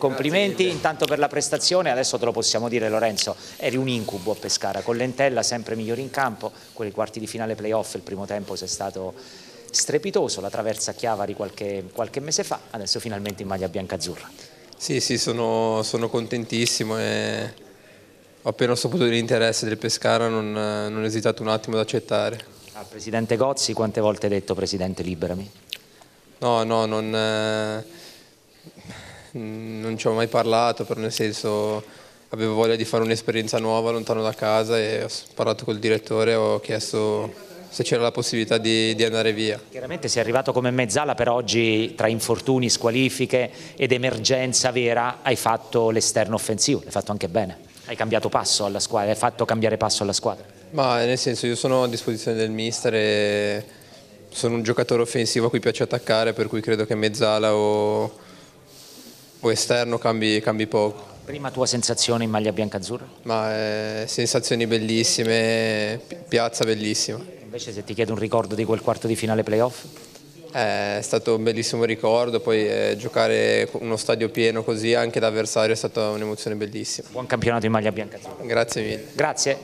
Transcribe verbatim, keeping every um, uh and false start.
complimenti intanto per la prestazione, adesso te lo possiamo dire Lorenzo, eri un incubo a Pescara, con Lentella sempre migliore in campo, quei quarti di finale playoff il primo tempo sei stato strepitoso, la traversa a Chiavari qualche, qualche mese fa, adesso finalmente in maglia biancazzurra. Sì, sì, sono, sono contentissimo e ho appena saputo dell'interesse del Pescara, non, non ho esitato un attimo ad accettare. Al presidente Gozzi quante volte hai detto presidente liberami? No, no, non, eh, non ci ho mai parlato, però nel senso avevo voglia di fare un'esperienza nuova lontano da casa e ho parlato col direttore e ho chiesto se c'era la possibilità di, di andare via. Chiaramente sei arrivato come mezzala, però oggi tra infortuni, squalifiche ed emergenza vera hai fatto l'esterno offensivo, l'hai fatto anche bene. Hai cambiato passo alla squadra, hai fatto cambiare passo alla squadra. Ma nel senso io sono a disposizione del mister e sono un giocatore offensivo a cui piace attaccare, per cui credo che mezzala o, o esterno cambi, cambi poco. Prima tua sensazione in maglia biancazzurra? Ma eh, sensazioni bellissime, piazza bellissima. Invece se ti chiedo un ricordo di quel quarto di finale playoff? È stato un bellissimo ricordo, poi eh, giocare uno stadio pieno così anche da avversario è stata un'emozione bellissima. Buon campionato in maglia biancazzurra. Grazie mille. Grazie.